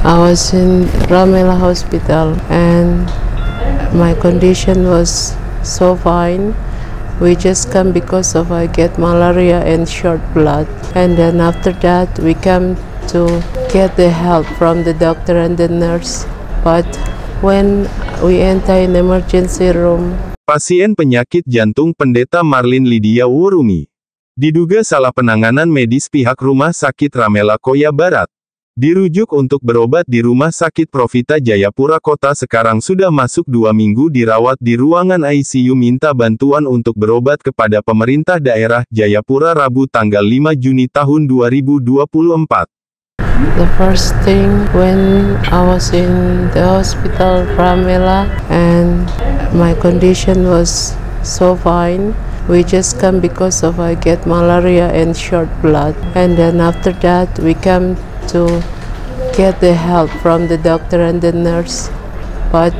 I was in Ramela Hospital and my condition was so fine. We just come because of I get malaria and short blood. And then after that we come to get the help from the doctor and the nurse. But when we enter in the emergency room, Pasien penyakit jantung Pendeta Marlin Lydia Wurungi diduga salah penanganan medis pihak Rumah Sakit Ramela Koya Barat. Dirujuk untuk berobat di Rumah Sakit Profita Jayapura Kota, sekarang sudah masuk 2 minggu dirawat di ruangan ICU, minta bantuan untuk berobat kepada pemerintah daerah Jayapura Rabu tanggal 5 Juni tahun 2024. the first thing when I was in the hospital Ramela and my condition was so fine. We just come because of I get malaria and short blood. And then after that we come to get the help from the doctor and the nurse. But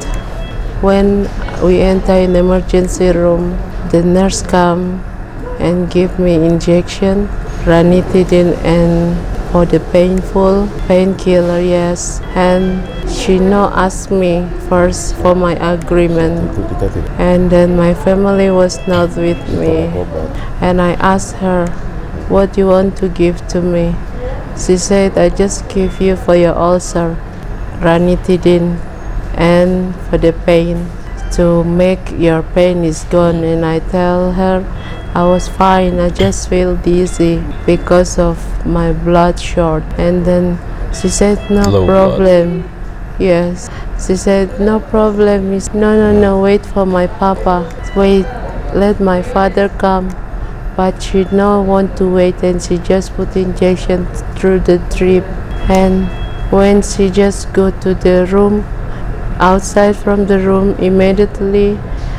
when we enter in the emergency room, the nurse come and give me injection, ranitidine, and for the painful painkiller, yes. And she asked me first for my agreement, and then my family was not with me, and I asked her, what do you want to give to me? She said, I just give you for your ulcer, ranitidine, and for the pain, to make your pain is gone. And I tell her I was fine, I just feel dizzy because of my blood short. And then she said, no Low problem. Blood. Yes, she said, no problem. No, wait for my papa. Wait, let my father come. But she don't want to wait, and she just put injection through the drip. And when she just go to the room, outside from the room, immediately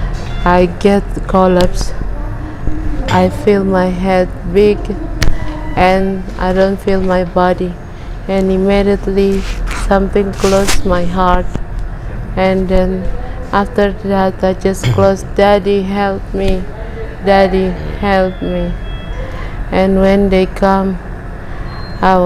I get collapse. I feel my head big and I don't feel my body, and immediately something closed my heart. And then after that I just closed, Daddy help me, Daddy help me. And when they come, I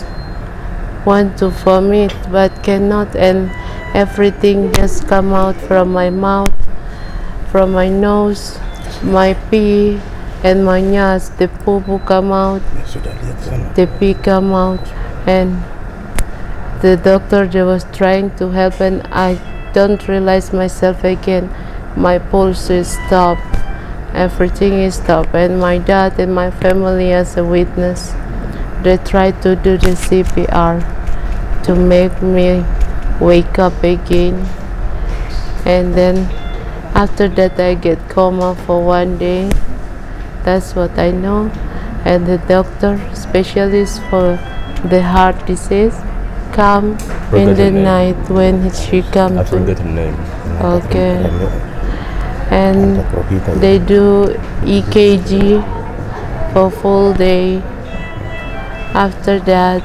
want to vomit but cannot, and everything just come out from my mouth, from my nose, my pee and my nose. The poo come out, the pee come out, and the doctor was trying to help, and I don't realize myself again. My pulse is stopped, everything is stopped, and my dad and my family as a witness. They tried to do the CPR to make me wake up again. And then after that I get coma for 1 day. That's what I know. And the doctor specialist for the heart disease come in the night when she come I to. forgot her name. Okay. And they do EKG for full day. After that,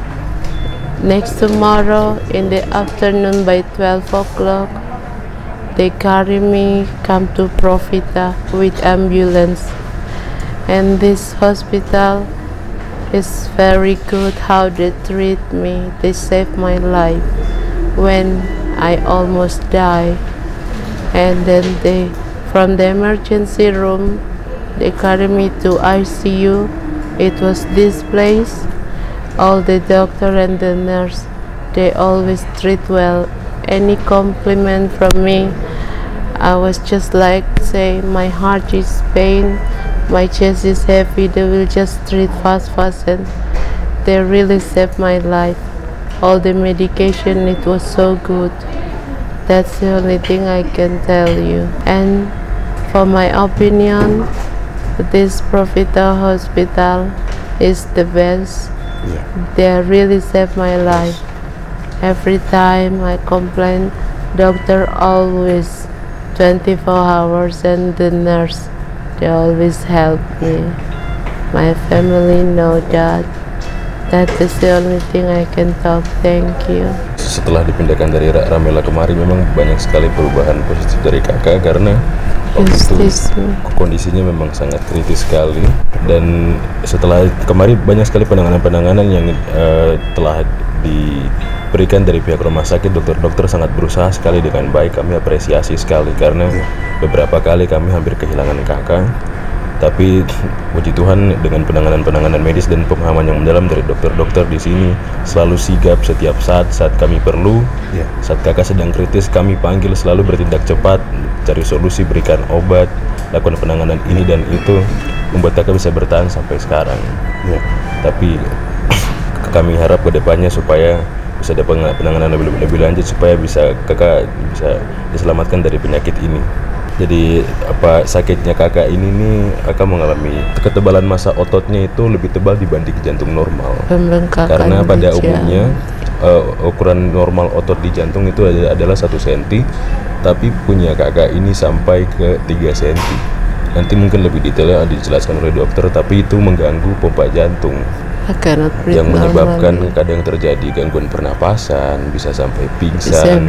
next tomorrow in the afternoon by 12 o'clock, they carry me, come to Profita with ambulance. And this hospital is very good how they treat me. They saved my life when I almost died. And then from the emergency room, they carry me to ICU. It was this place. All the doctor and the nurse, they always treat well. Any compliment from me, I was just like say, my heart is pain, my chest is heavy. They will just treat fast, and they really saved my life. All the medication, it was so good. That's the only thing I can tell you. And for my opinion, this Profita Hospital is the best. Yeah. They really saved my life. Every time I complain, doctor always 24 hours, and the nurse, they always help me. My family know that. That is the only thing I can talk. Thank you. Setelah dipindahkan dari Ramela kemarin, memang banyak sekali perubahan positif dari kakak, karena waktu itu kondisinya memang sangat kritis sekali. Dan setelah kemarin banyak sekali penanganan-penanganan yang telah diberikan dari pihak rumah sakit. Dokter-dokter sangat berusaha sekali dengan baik, kami apresiasi sekali karena beberapa kali kami hampir kehilangan kakak. Tapi puji Tuhan dengan penanganan medis dan pemahaman yang mendalam dari dokter-dokter di sini, selalu sigap setiap saat kami perlu. Saat kakak sedang kritis, kami panggil, selalu bertindak cepat, cari solusi, berikan obat, lakukan penanganan ini dan itu, membuat kakak bisa bertahan sampai sekarang. Tapi kami harap ke depannya supaya bisa ada penanganan lebih lanjut supaya kakak bisa diselamatkan dari penyakit ini. Jadi sakitnya kakak ini nih akan mengalami ketebalan massa ototnya itu lebih tebal dibanding jantung normal. Karena pada umumnya ukuran normal otot di jantung itu adalah 1 cm, tapi punya kakak ini sampai ke 3 cm. Nanti mungkin lebih detailnya dijelaskan oleh dokter, tapi itu mengganggu pompa jantung. Yang menyebabkan kadang terjadi gangguan pernapasan, bisa sampai pingsan,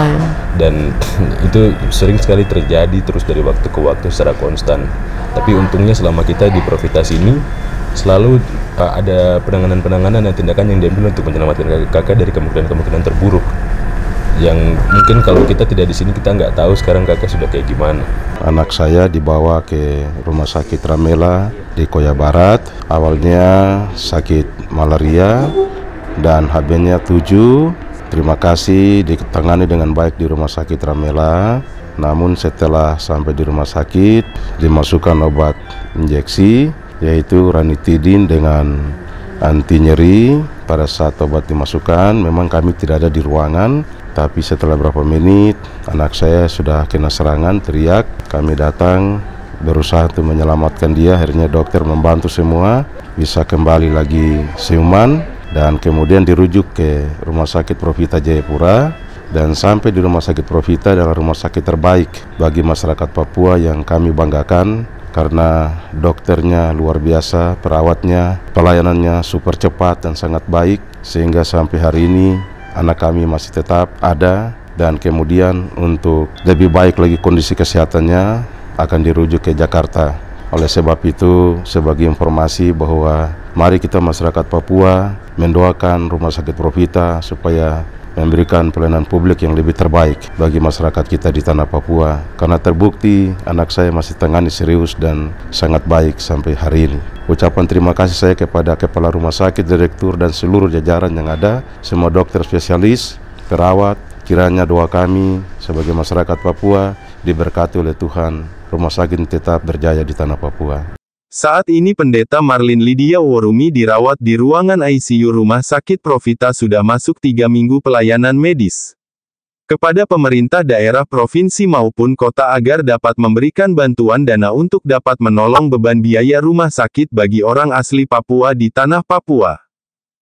dan itu sering sekali terjadi terus dari waktu ke waktu secara konstan. Tapi untungnya selama kita di Provitas ini selalu ada penanganan dan tindakan yang diambil untuk menyelamatkan kakak dari kemungkinan terburuk, yang mungkin kalau kita tidak di sini kita nggak tahu sekarang kakak sudah kayak gimana. Anak saya dibawa ke rumah sakit Ramela di Koya Barat. Awalnya sakit malaria dan HB-nya 7. Terima kasih ditangani dengan baik di rumah sakit Ramela. Namun setelah sampai di rumah sakit dimasukkan obat injeksi yaitu ranitidin dengan anti nyeri. Pada saat obat dimasukkan memang kami tidak ada di ruangan, tapi setelah berapa menit anak saya sudah kena serangan, teriak. Kami datang berusaha untuk menyelamatkan dia. Akhirnya dokter membantu semua, bisa kembali lagi siuman dan kemudian dirujuk ke Rumah Sakit Profita Jayapura. Dan sampai di Rumah Sakit Profita adalah rumah sakit terbaik bagi masyarakat Papua yang kami banggakan, karena dokternya luar biasa, perawatnya, pelayanannya super cepat dan sangat baik, sehingga sampai hari ini anak kami masih tetap ada. Dan kemudian untuk lebih baik lagi kondisi kesehatannya akan dirujuk ke Jakarta. Oleh sebab itu, sebagai informasi bahwa mari kita masyarakat Papua mendoakan Rumah Sakit Profita supaya memberikan pelayanan publik yang lebih terbaik bagi masyarakat kita di tanah Papua, karena terbukti anak saya masih tangani serius dan sangat baik sampai hari ini. Ucapan terima kasih saya kepada Kepala Rumah Sakit, Direktur, dan seluruh jajaran yang ada, semua dokter spesialis, perawat. Kiranya doa kami sebagai masyarakat Papua diberkati oleh Tuhan, rumah sakit tetap berjaya di tanah Papua. Saat ini Pendeta Marlin Lydia Worumi dirawat di ruangan ICU Rumah Sakit Profita sudah masuk 3 minggu pelayanan medis. Kepada pemerintah daerah provinsi maupun kota agar dapat memberikan bantuan dana untuk dapat menolong beban biaya rumah sakit bagi orang asli Papua di tanah Papua.